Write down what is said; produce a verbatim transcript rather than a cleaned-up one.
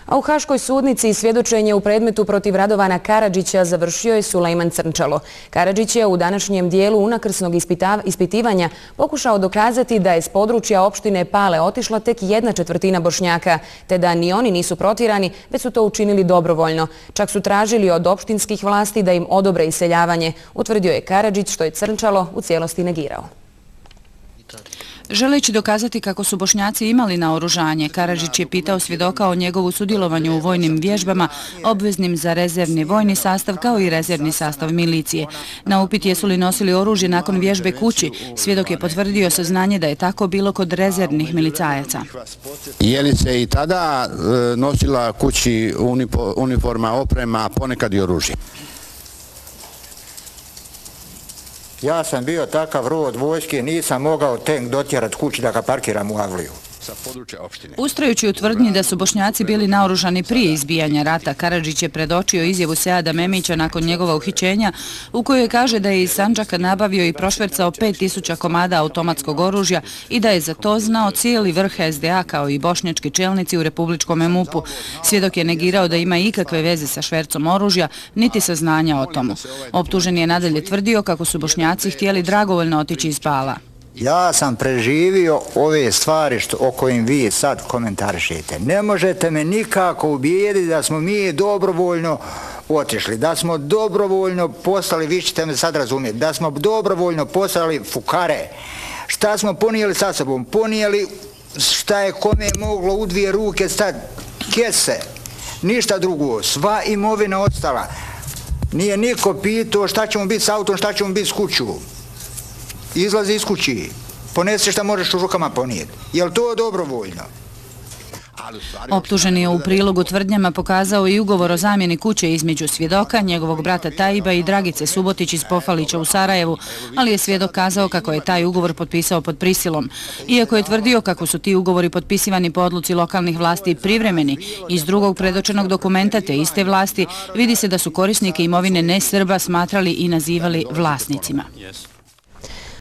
A u Haškoj sudnici svjedočenje u predmetu protiv Radovana Karadžića završio je Sulejman Crnčalo. Karadžić je u današnjem dijelu unakrsnog ispitivanja pokušao dokazati da je s područja opštine Pale otišla tek jedna četvrtina Bošnjaka, te da ni oni nisu protjerani, već su to učinili dobrovoljno. Čak su tražili od opštinskih vlasti da im odobre iseljavanje, utvrdio je Karadžić, što je Crnčalo u cijelosti negirao. Želeći dokazati kako su Bošnjaci imali naoružanje, Karadžić je pitao svjedoka o njegovu sudjelovanju u vojnim vježbama, obveznim za rezervni vojni sastav kao i rezervni sastav milicije. Na upit jesu li nosili oružje nakon vježbe kući, svjedok je potvrdio saznanje da je tako bilo kod rezervnih milicajaca. Je li se i tada nosila kući uniforma, oprema, ponekad i oružje? Ja sam bio takav rod vojske, nisam mogao tank dotjerat kući da ga parkiram u avliju. Ustrajući u tvrdnji da su Bošnjaci bili naoružani prije izbijanja rata, Karadžić je predočio izjavu Seada Memića nakon njegova uhićenja, u kojoj kaže da je iz Sandžaka nabavio i prošvercao pet tisuća komada automatskog oružja i da je za to znao cijeli vrh es de a kao i bošnjački čelnici u republičkom em u pe u. Svjedok je negirao da ima ikakve veze sa švercom oružja, niti saznanja o tomu. Optužen je nadalje tvrdio kako su Bošnjaci htjeli dragovoljno otići iz Pala. Ja sam preživio ove stvari što, o kojim vi sad komentarišete. Ne možete me nikako ubijediti da smo mi dobrovoljno otišli, da smo dobrovoljno poslali, vi ćete me sad razumjeti, da smo dobrovoljno poslali fukare. Šta smo ponijeli sa sobom? Ponijeli šta je kome moglo u dvije ruke stati, kese, ništa drugo, sva imovina ostala. Nije niko pitao šta ćemo biti s autom, šta ćemo biti s kuću. Izlazi iz kući, ponesi šta možeš u rukama ponijeti. Je li to dobrovoljno? Optuženi je u prilogu tvrdnjama pokazao i ugovor o zamjeni kuće između svjedoka, njegovog brata Tajiba i Dragice Subotić iz Pofalića u Sarajevu, ali je svjedok kazao kako je taj ugovor potpisao pod prisilom. Iako je tvrdio kako su ti ugovori potpisivani po odluci lokalnih vlasti privremeni, iz drugog predočenog dokumenta te iste vlasti vidi se da su korisnike imovine ne Srba smatrali i nazivali vlasnicima.